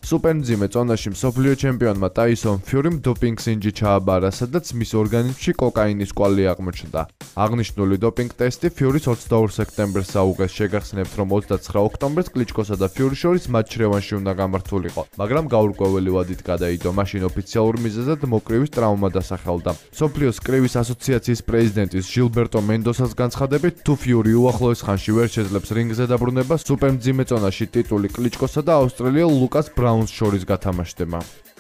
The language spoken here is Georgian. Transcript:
სუპერმძიმე წონაში მსოფლიო ჩემპიონმა ტაისონ ფიურიმ დოპინგ სინჯი ჩააბარა, სადაც მის ორგანიზმში კოკაინის კვალი აღმოჩნდა. აღნიშნული დოპინგ ტესტი ფიურის 22 სექტემბერს აუღეს. შეგახსენებთ, რომ 29 ოქტომბერს კლიჩკოსა და ფიურის შორის მატჩი რევანში უნდა გამართულიყო, მაგრამ გაურკვეველი ვადით გადაიდო. მაშინ ოფიციალურ მიზეზად მოკრივის ტრავმა დასახელდა. მსოფლიოს კრივის ასოციაციის პრეზიდენტის ჟილბერტო მენდოსას განცხადებით, თუ ფიური უახლოეს ხანში ვერ შეძლებს რინგზე დაბრუნება, სუპერმძიმე წონაში ტიტული კლიჩკოსა და ავსტრალიელ ლუკას ბრაუნს შორის გათამაშდება.